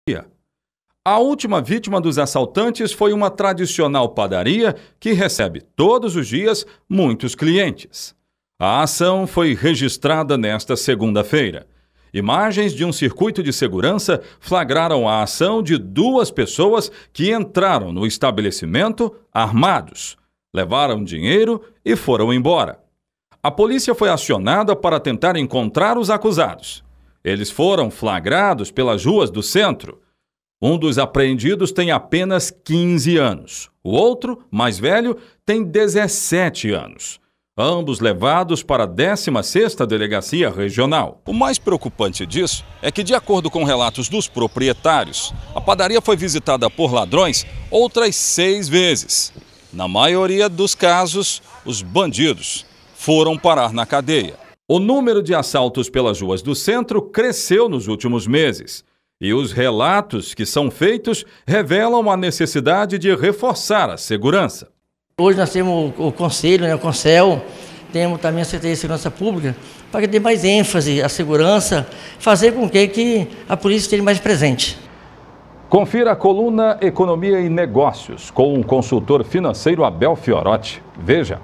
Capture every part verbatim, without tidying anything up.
A última vítima dos assaltantes foi uma tradicional padaria que recebe todos os dias muitos clientes. A ação foi registrada nesta segunda-feira. Imagens de um circuito de segurança flagraram a ação de duas pessoas que entraram no estabelecimento armados, levaram dinheiro e foram embora. A polícia foi acionada para tentar encontrar os acusados. Eles foram flagrados pelas ruas do centro. Um dos apreendidos tem apenas quinze anos. O outro, mais velho, tem dezessete anos. Ambos levados para a décima sexta Delegacia Regional. O mais preocupante disso é que, de acordo com relatos dos proprietários, a padaria foi visitada por ladrões outras seis vezes. Na maioria dos casos, os bandidos foram parar na cadeia. O número de assaltos pelas ruas do centro cresceu nos últimos meses. E os relatos que são feitos revelam a necessidade de reforçar a segurança. Hoje nós temos o Conselho, né, o Concel, temos também a Secretaria de Segurança Pública, para que dê mais ênfase à segurança, fazer com que, que a polícia esteja mais presente. Confira a coluna Economia e Negócios com o consultor financeiro Abel Fiorotti. Veja.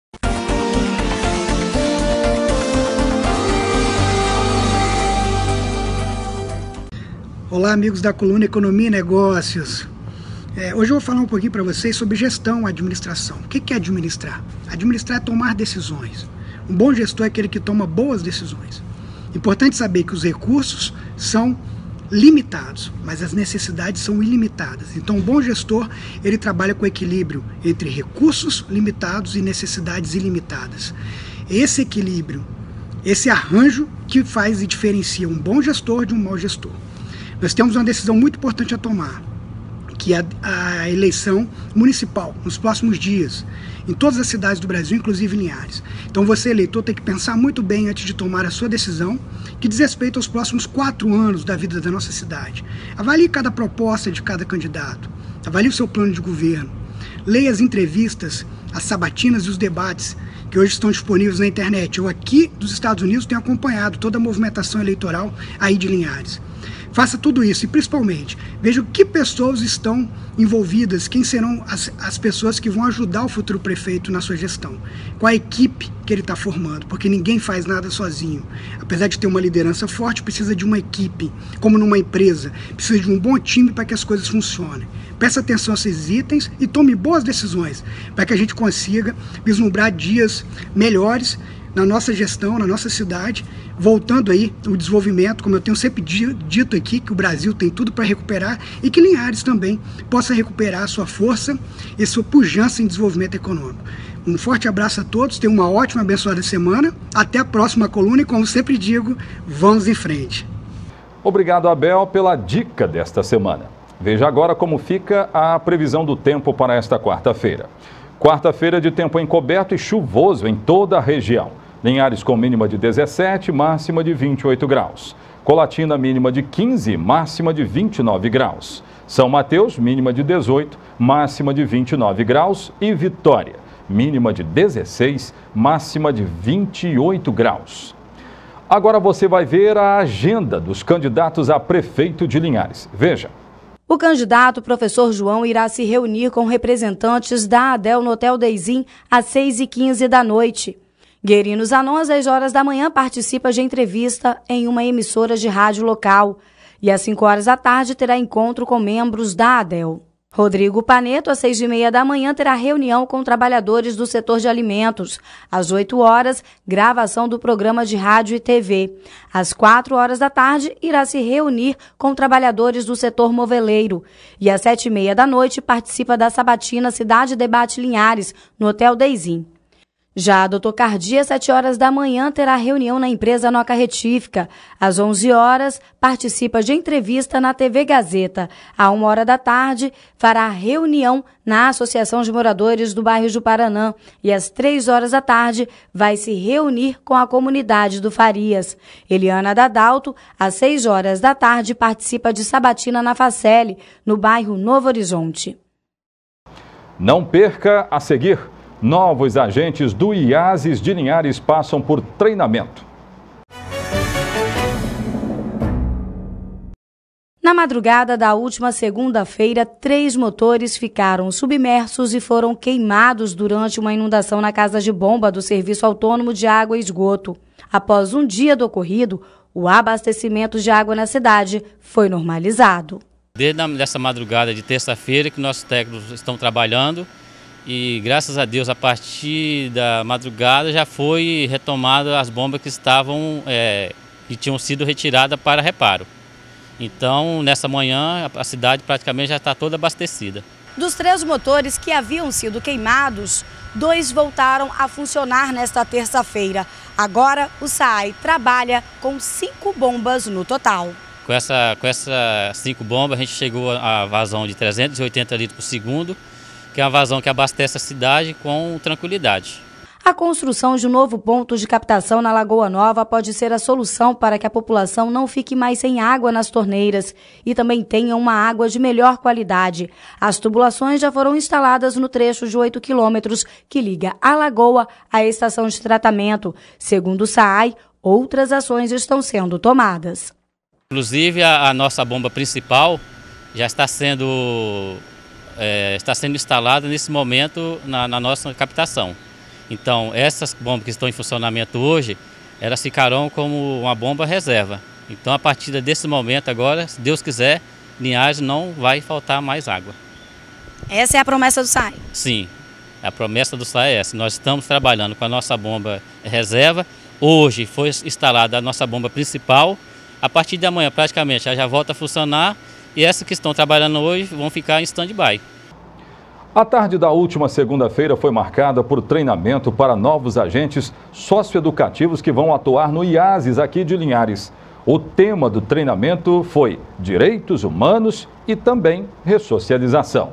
Olá, amigos da coluna Economia e Negócios. É, hoje eu vou falar um pouquinho para vocês sobre gestão e administração. O que é administrar? Administrar é tomar decisões. Um bom gestor é aquele que toma boas decisões. Importante saber que os recursos são limitados, mas as necessidades são ilimitadas. Então, um bom gestor, ele trabalha com equilíbrio entre recursos limitados e necessidades ilimitadas. Esse equilíbrio, esse arranjo que faz e diferencia um bom gestor de um mau gestor. Nós temos uma decisão muito importante a tomar, que é a eleição municipal, nos próximos dias, em todas as cidades do Brasil, inclusive Linhares. Então você, eleitor, tem que pensar muito bem antes de tomar a sua decisão, que diz respeito aos próximos quatro anos da vida da nossa cidade. Avalie cada proposta de cada candidato, avalie o seu plano de governo, leia as entrevistas, as sabatinas e os debates que hoje estão disponíveis na internet. Eu aqui dos Estados Unidos tenho acompanhado toda a movimentação eleitoral aí de Linhares. Faça tudo isso e, principalmente, veja que pessoas estão envolvidas, quem serão as, as pessoas que vão ajudar o futuro prefeito na sua gestão. Qual a equipe que ele está formando, porque ninguém faz nada sozinho. Apesar de ter uma liderança forte, precisa de uma equipe, como numa empresa. Precisa de um bom time para que as coisas funcionem. Preste atenção a esses itens e tome boas decisões, para que a gente consiga vislumbrar dias melhores na nossa gestão, na nossa cidade, voltando aí o desenvolvimento, como eu tenho sempre dito aqui, que o Brasil tem tudo para recuperar e que Linhares também possa recuperar a sua força e sua pujança em desenvolvimento econômico. Um forte abraço a todos, tenham uma ótima, abençoada semana, até a próxima coluna e, como sempre digo, vamos em frente. Obrigado, Abel, pela dica desta semana. Veja agora como fica a previsão do tempo para esta quarta-feira. Quarta-feira de tempo encoberto e chuvoso em toda a região. Linhares com mínima de dezessete, máxima de vinte e oito graus. Colatina mínima de quinze, máxima de vinte e nove graus. São Mateus mínima de dezoito, máxima de vinte e nove graus. E Vitória mínima de dezesseis, máxima de vinte e oito graus. Agora você vai ver a agenda dos candidatos a prefeito de Linhares. Veja. O candidato professor João irá se reunir com representantes da ADEL no Hotel Deizin às seis e quinze da noite. Guerino Zanon, às dez horas da manhã, participa de entrevista em uma emissora de rádio local. E às cinco horas da tarde terá encontro com membros da ADEL. Rodrigo Paneto, às seis e meia da manhã, terá reunião com trabalhadores do setor de alimentos. Às oito horas, gravação do programa de rádio e T V. Às quatro horas da tarde, irá se reunir com trabalhadores do setor moveleiro. E às sete e meia da noite, participa da sabatina Cidade Debate Linhares, no Hotel Deizin. Já a doutor Cardi, às sete horas da manhã, terá reunião na empresa Noca Retífica. Às onze horas, participa de entrevista na T V Gazeta. À uma hora da tarde, fará reunião na Associação de Moradores do Bairro do Paranã. E às três horas da tarde, vai se reunir com a comunidade do Farias. Eliana Dadalto, às seis horas da tarde, participa de sabatina na Facele, no bairro Novo Horizonte. Não perca a seguir. Novos agentes do IASES de Linhares passam por treinamento. Na madrugada da última segunda-feira, três motores ficaram submersos e foram queimados durante uma inundação na casa de bomba do Serviço Autônomo de Água e Esgoto. Após um dia do ocorrido, o abastecimento de água na cidade foi normalizado. Desde essa madrugada de terça-feira que nossos técnicos estão trabalhando e, graças a Deus, a partir da madrugada já foi retomada as bombas que estavam, é, que tinham sido retiradas para reparo. Então, nessa manhã, a cidade praticamente já está toda abastecida. Dos três motores que haviam sido queimados, dois voltaram a funcionar nesta terça-feira. Agora, o SAAI trabalha com cinco bombas no total. Com essa, com essas cinco bombas, a gente chegou a vazão de trezentos e oitenta litros por segundo, que é uma vazão que abastece a cidade com tranquilidade. A construção de um novo ponto de captação na Lagoa Nova pode ser a solução para que a população não fique mais sem água nas torneiras e também tenha uma água de melhor qualidade. As tubulações já foram instaladas no trecho de oito quilômetros que liga a lagoa à estação de tratamento. Segundo o SAAI, outras ações estão sendo tomadas. Inclusive, a, a nossa bomba principal já está sendo, é, está sendo instalada nesse momento na, na nossa captação. Então, essas bombas que estão em funcionamento hoje, elas ficarão como uma bomba reserva. Então, a partir desse momento agora, se Deus quiser, Linhares não vai faltar mais água. Essa é a promessa do SAAI? Sim, a promessa do SAAI é essa. Nós estamos trabalhando com a nossa bomba reserva. Hoje foi instalada a nossa bomba principal. A partir de amanhã, praticamente, ela já volta a funcionar. E essas que estão trabalhando hoje vão ficar em stand-by. A tarde da última segunda-feira foi marcada por treinamento para novos agentes socioeducativos que vão atuar no IASES aqui de Linhares. O tema do treinamento foi Direitos Humanos e também Ressocialização.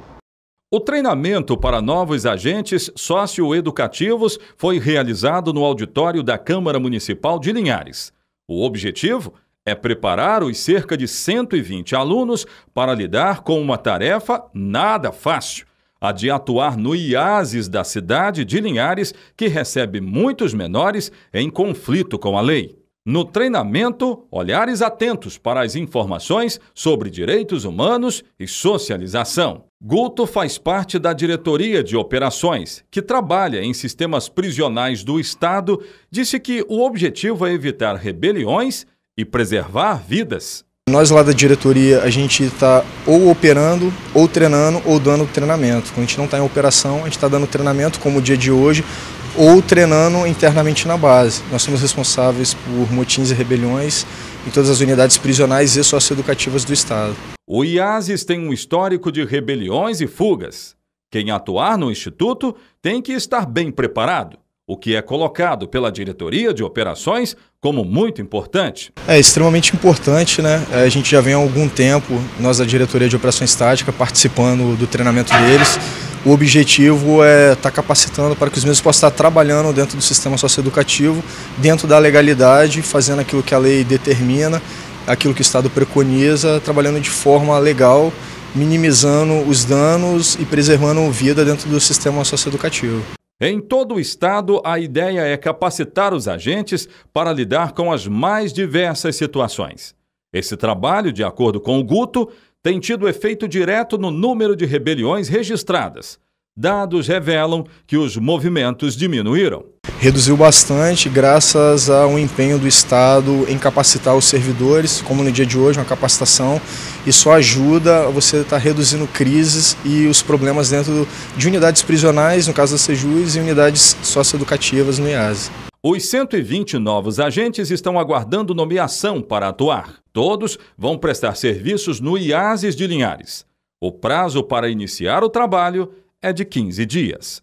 O treinamento para novos agentes socioeducativos foi realizado no auditório da Câmara Municipal de Linhares. O objetivo é preparar os cerca de cento e vinte alunos para lidar com uma tarefa nada fácil, a de atuar no IASES da cidade de Linhares, que recebe muitos menores em conflito com a lei. No treinamento, olhares atentos para as informações sobre direitos humanos e socialização. Guto faz parte da diretoria de operações, que trabalha em sistemas prisionais do Estado, disse que o objetivo é evitar rebeliões e preservar vidas. Nós lá da diretoria, a gente está ou operando, ou treinando, ou dando treinamento. Quando a gente não está em operação, a gente está dando treinamento, como o dia de hoje, ou treinando internamente na base. Nós somos responsáveis por motins e rebeliões em todas as unidades prisionais e socioeducativas do Estado. O IASES tem um histórico de rebeliões e fugas. Quem atuar no Instituto tem que estar bem preparado, o que é colocado pela diretoria de operações como muito importante. É extremamente importante, né? A gente já vem há algum tempo, nós da diretoria de operações táticas, participando do treinamento deles. O objetivo é estar capacitando para que os mesmos possam estar trabalhando dentro do sistema socioeducativo, dentro da legalidade, fazendo aquilo que a lei determina, aquilo que o Estado preconiza, trabalhando de forma legal, minimizando os danos e preservando a vida dentro do sistema socioeducativo. Em todo o estado, a ideia é capacitar os agentes para lidar com as mais diversas situações. Esse trabalho, de acordo com o Guto, tem tido efeito direto no número de rebeliões registradas. Dados revelam que os movimentos diminuíram. Reduziu bastante graças ao empenho do Estado em capacitar os servidores, como no dia de hoje, uma capacitação. Isso ajuda você a estar reduzindo crises e os problemas dentro de unidades prisionais, no caso da Sejus, e unidades socioeducativas no IASE. Os cento e vinte novos agentes estão aguardando nomeação para atuar. Todos vão prestar serviços no IASES de Linhares. O prazo para iniciar o trabalho é de quinze dias.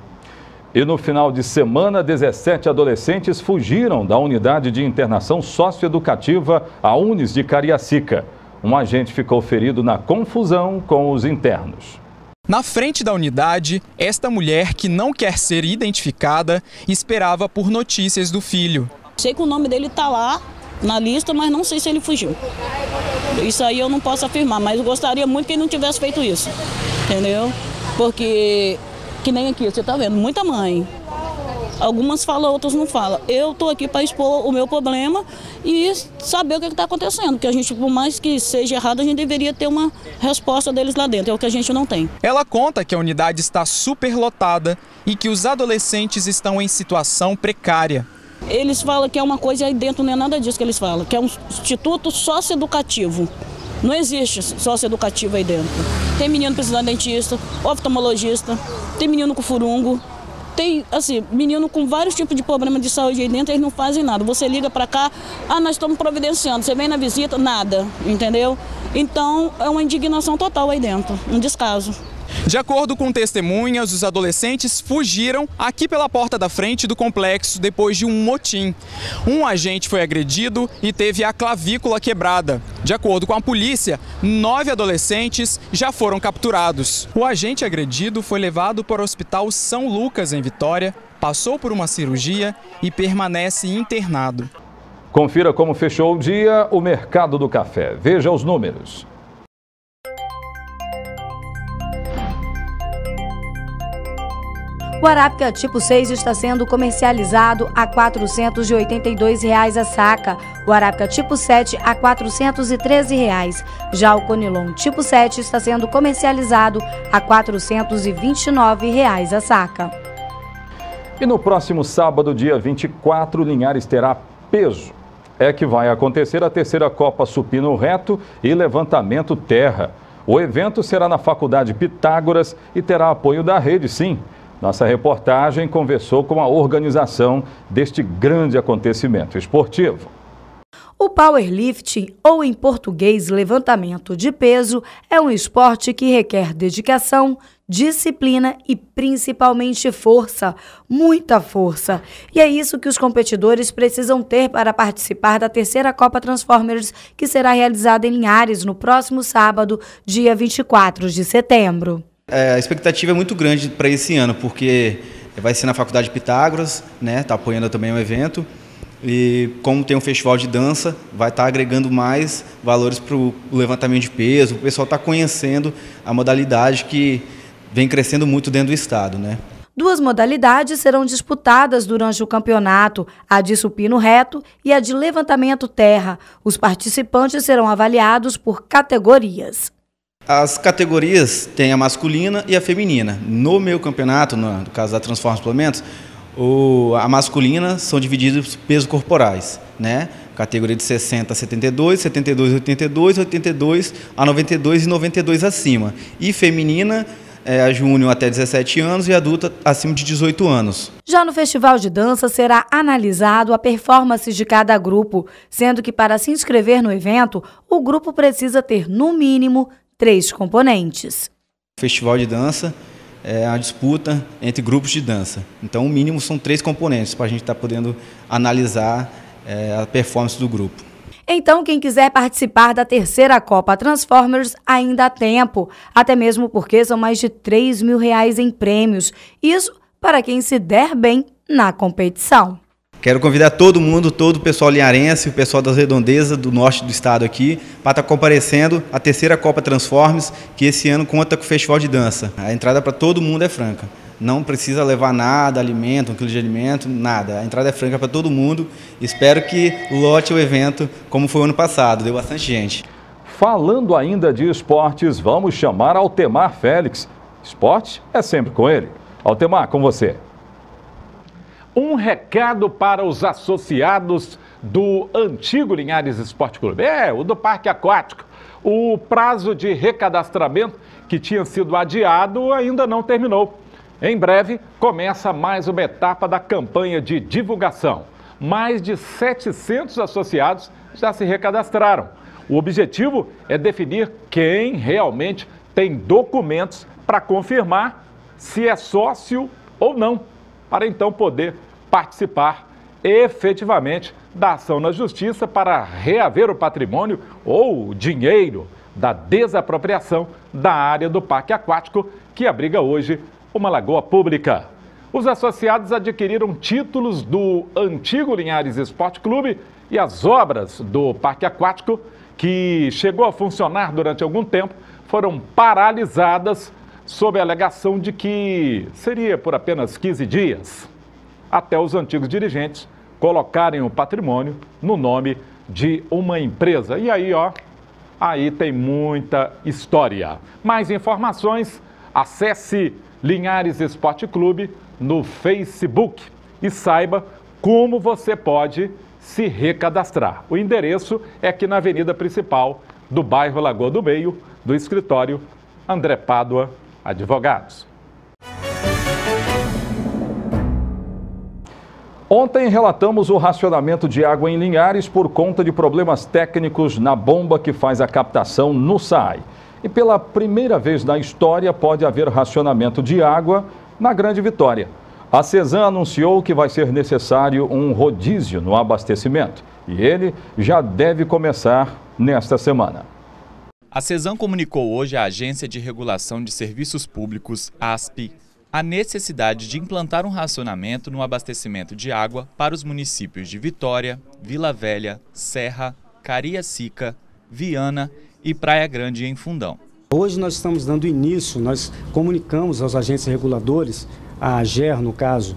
E no final de semana, dezessete adolescentes fugiram da unidade de internação socioeducativa, a Unis de Cariacica. Um agente ficou ferido na confusão com os internos. Na frente da unidade, esta mulher, que não quer ser identificada, esperava por notícias do filho. Sei que o nome dele está lá na lista, mas não sei se ele fugiu. Isso aí eu não posso afirmar, mas eu gostaria muito que ele não tivesse feito isso, entendeu? Porque, que nem aqui, você está vendo, muita mãe. Algumas falam, outras não falam. Eu estou aqui para expor o meu problema e saber o que está acontecendo, porque a gente, por mais que seja errado, a gente deveria ter uma resposta deles lá dentro, é o que a gente não tem. Ela conta que a unidade está superlotada e que os adolescentes estão em situação precária. Eles falam que é uma coisa, aí dentro não é nada disso que eles falam, que é um instituto socioeducativo. Não existe socioeducativo aí dentro. Tem menino precisando de dentista, oftalmologista, tem menino com furungo, tem assim, menino com vários tipos de problemas de saúde aí dentro, eles não fazem nada. Você liga para cá, ah, nós estamos providenciando, você vem na visita, nada, entendeu? Então é uma indignação total aí dentro, um descaso. De acordo com testemunhas, os adolescentes fugiram aqui pela porta da frente do complexo depois de um motim. Um agente foi agredido e teve a clavícula quebrada. De acordo com a polícia, nove adolescentes já foram capturados. O agente agredido foi levado para o Hospital São Lucas, em Vitória, passou por uma cirurgia e permanece internado. Confira como fechou o dia o mercado do café. Veja os números. O arábica tipo seis está sendo comercializado a quatrocentos e oitenta e dois reais a saca, o arábica tipo sete a quatrocentos e treze reais. Já o conilon tipo sete está sendo comercializado a quatrocentos e vinte e nove reais a saca. E no próximo sábado, dia vinte e quatro, Linhares terá peso. É que vai acontecer a terceira Copa Supino Reto e Levantamento Terra. O evento será na Faculdade Pitágoras e terá apoio da Rede Sim. Nossa reportagem conversou com a organização deste grande acontecimento esportivo. O powerlifting, ou em português levantamento de peso, é um esporte que requer dedicação, disciplina e principalmente força, muita força. E é isso que os competidores precisam ter para participar da terceira Copa Transformers, que será realizada em Linhares no próximo sábado, dia vinte e quatro de setembro. É, a expectativa é muito grande para esse ano, porque vai ser na Faculdade Pitágoras, né? Está apoiando também o evento. E como tem um festival de dança, vai estar agregando mais valores para o levantamento de peso. O pessoal está conhecendo a modalidade que vem crescendo muito dentro do estado, né? Duas modalidades serão disputadas durante o campeonato, a de supino reto e a de levantamento terra. Os participantes serão avaliados por categorias. As categorias têm a masculina e a feminina. No meu campeonato, no caso da Transforma Suplementos, o, a masculina são divididas por pesos corporais, né? Categoria de sessenta a setenta e dois, setenta e dois a oitenta e dois, oitenta e dois a noventa e dois e noventa e dois acima. E feminina, é, a júnior até dezessete anos e adulta acima de dezoito anos. Já no Festival de Dança será analisado a performance de cada grupo, sendo que para se inscrever no evento, o grupo precisa ter, no mínimo, três componentes. O Festival de Dança é a disputa entre grupos de dança. Então, o mínimo são três componentes para a gente estar tá podendo analisar é, a performance do grupo. Então, quem quiser participar da terceira Copa Transformers ainda há tempo, até mesmo porque são mais de três mil reais em prêmios. Isso para quem se der bem na competição. Quero convidar todo mundo, todo o pessoal linharense, o pessoal das redondezas do norte do estado aqui, para estar comparecendo à terceira Copa Transformers, que esse ano conta com o Festival de Dança. A entrada para todo mundo é franca. Não precisa levar nada, alimento, um quilo de alimento, nada. A entrada é franca para todo mundo. Espero que lote o evento como foi o ano passado, deu bastante gente. Falando ainda de esportes, vamos chamar Altemar Félix. Esporte é sempre com ele. Altemar, com você. Um recado para os associados do antigo Linhares Esporte Clube, é, o do Parque Aquático. O prazo de recadastramento que tinha sido adiado ainda não terminou. Em breve, começa mais uma etapa da campanha de divulgação. Mais de setecentos associados já se recadastraram. O objetivo é definir quem realmente tem documentos para confirmar se é sócio ou não, para então poder participar efetivamente da ação na justiça para reaver o patrimônio ou o dinheiro da desapropriação da área do Parque Aquático que abriga hoje uma lagoa pública. Os associados adquiriram títulos do antigo Linhares Esporte Clube e as obras do Parque Aquático, que chegou a funcionar durante algum tempo, foram paralisadas sob a alegação de que seria por apenas quinze dias. até os antigos dirigentes colocarem o patrimônio no nome de uma empresa. E aí, ó, aí tem muita história. Mais informações, acesse Linhares Esporte Clube no Facebook e saiba como você pode se recadastrar. O endereço é aqui na avenida principal do bairro Lagoa do Meio, do escritório André Pádua Advogados. Ontem relatamos o racionamento de água em Linhares por conta de problemas técnicos na bomba que faz a captação no S A I. E pela primeira vez na história pode haver racionamento de água na Grande Vitória. A Cesan anunciou que vai ser necessário um rodízio no abastecimento e ele já deve começar nesta semana. A Cesan comunicou hoje à Agência de Regulação de Serviços Públicos, ASP, a necessidade de implantar um racionamento no abastecimento de água para os municípios de Vitória, Vila Velha, Serra, Cariacica, Viana e Praia Grande em Fundão. Hoje nós estamos dando início, nós comunicamos aos agentes reguladores, a AGER no caso,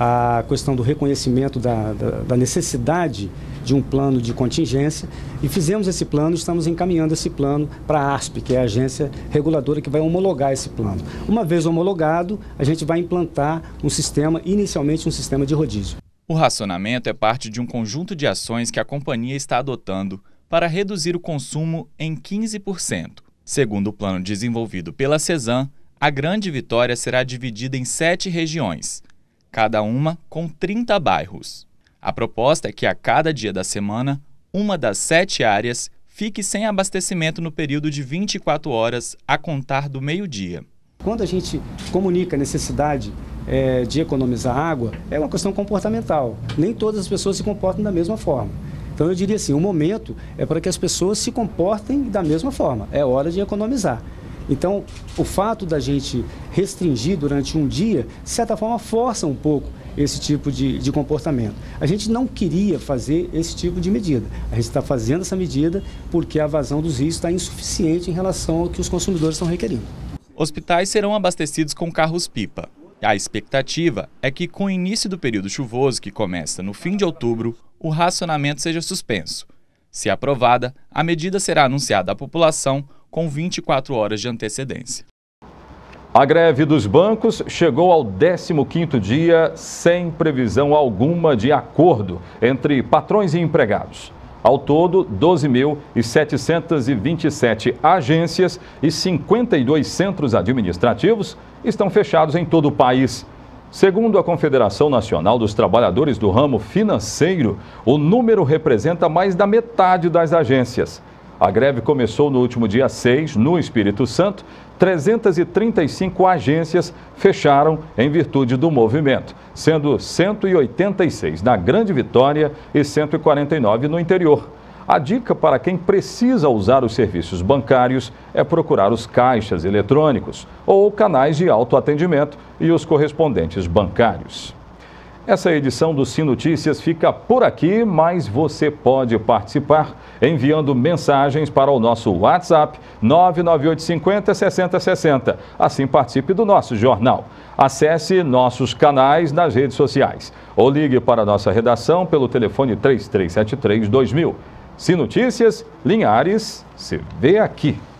a questão do reconhecimento da, da, da necessidade de um plano de contingência e fizemos esse plano, estamos encaminhando esse plano para a ASP, que é a agência reguladora que vai homologar esse plano. Uma vez homologado, a gente vai implantar um sistema, inicialmente um sistema de rodízio. O racionamento é parte de um conjunto de ações que a companhia está adotando para reduzir o consumo em quinze por cento. Segundo o plano desenvolvido pela Cesan, a Grande Vitória será dividida em sete regiões, cada uma com trinta bairros. A proposta é que a cada dia da semana, uma das sete áreas fique sem abastecimento no período de vinte e quatro horas a contar do meio-dia. Quando a gente comunica a necessidade é, de economizar água, é uma questão comportamental. Nem todas as pessoas se comportam da mesma forma. Então eu diria assim, o momento é para que as pessoas se comportem da mesma forma. É hora de economizar. Então, o fato da gente restringir durante um dia, de certa forma, força um pouco esse tipo de, de comportamento. A gente não queria fazer esse tipo de medida. A gente está fazendo essa medida porque a vazão dos rios está insuficiente em relação ao que os consumidores estão requerindo. Hospitais serão abastecidos com carros-pipa. A expectativa é que, com o início do período chuvoso, que começa no fim de outubro, o racionamento seja suspenso. Se aprovada, a medida será anunciada à população com vinte e quatro horas de antecedência. A greve dos bancos chegou ao décimo quinto dia sem previsão alguma de acordo entre patrões e empregados. Ao todo, doze mil setecentas e vinte e sete agências e cinquenta e dois centros administrativos estão fechados em todo o país. Segundo a Confederação Nacional dos Trabalhadores do Ramo Financeiro, o número representa mais da metade das agências. A greve começou no último dia seis, no Espírito Santo. trezentas e trinta e cinco agências fecharam em virtude do movimento, sendo cento e oitenta e seis na Grande Vitória e cento e quarenta e nove no interior. A dica para quem precisa usar os serviços bancários é procurar os caixas eletrônicos ou canais de autoatendimento e os correspondentes bancários. Essa edição do Sim Notícias fica por aqui, mas você pode participar enviando mensagens para o nosso WhatsApp nove nove oito cinco zero seis zero seis zero. Assim participe do nosso jornal. Acesse nossos canais nas redes sociais ou ligue para a nossa redação pelo telefone três três sete três dois mil. Sim Notícias, Linhares, se vê aqui.